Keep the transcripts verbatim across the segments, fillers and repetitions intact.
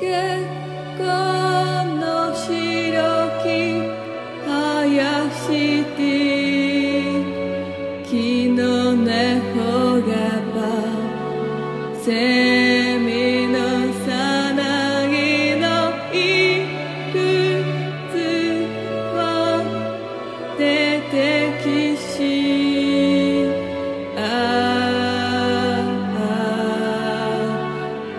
結婚の白き林で木の根ほがばセミのさなぎのいくつは出てきしああ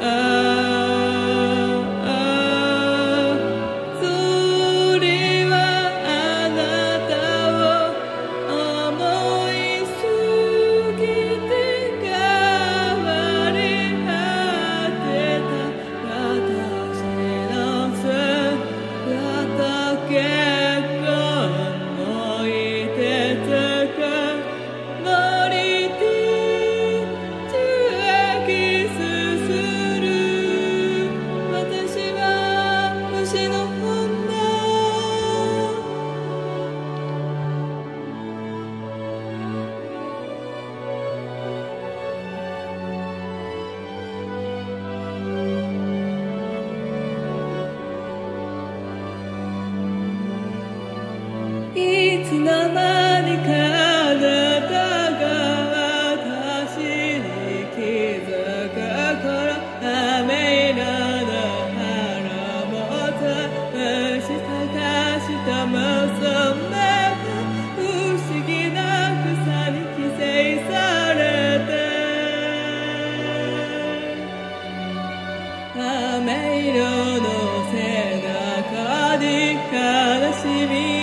ああそれはあなたを思いすぎて変わり果てた私の姿結婚のいてつく森で樹液すする私は星の女いつの間にかあなたが私に気づく頃雨色の花もつ虫探した娘が不思議な草に寄生されて雨色の背中に悲しみ